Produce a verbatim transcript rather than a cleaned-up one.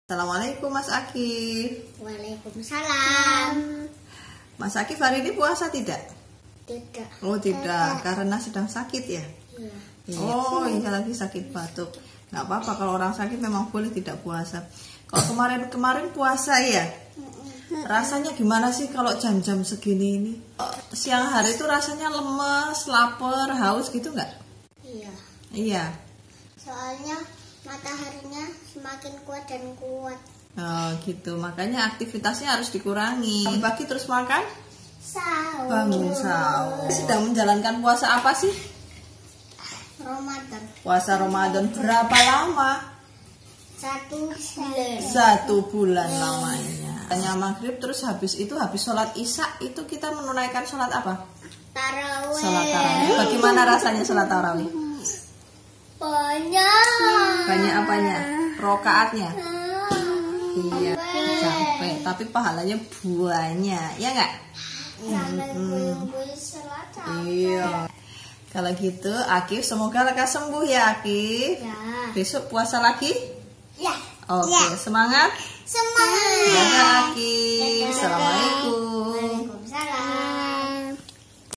Assalamualaikum Mas Akif. Waalaikumsalam. Mas Akif hari ini puasa tidak? Tidak. Oh tidak, karena sedang sakit ya? Iya. Oh iya lagi sakit batuk. Nggak apa-apa, kalau orang sakit memang boleh tidak puasa. Kalau kemarin-kemarin puasa ya? Rasanya gimana sih kalau jam-jam segini ini? Siang hari itu rasanya lemes, lapar, haus gitu nggak? Iya. Iya. Soalnya mataharinya semakin kuat dan kuat. Oh gitu, makanya aktivitasnya harus dikurangi. Pagi terus makan? Sahur. Bangun sahur. Sedang menjalankan puasa apa sih? Ramadan. Puasa Ramadan berapa lama? Satu bulan. Satu bulan lamanya. Hanya maghrib terus habis itu habis sholat isya itu kita menunaikan sholat apa? Tarawih. Sholat tarawih. Bagaimana rasanya sholat tarawih? Banyak. Banyak apanya? Rokaatnya? Iya. Capek. Tapi pahalanya banyak, ya nggak? Sampai buyung-buyung sholat capek. Iya. Kalau gitu, Akif semoga lekas sembuh ya Akif. Ya. Besok puasa lagi? Ya. Oke, Ya. semangat. Semangat. Dadah Akif. Dadah. Assalamualaikum.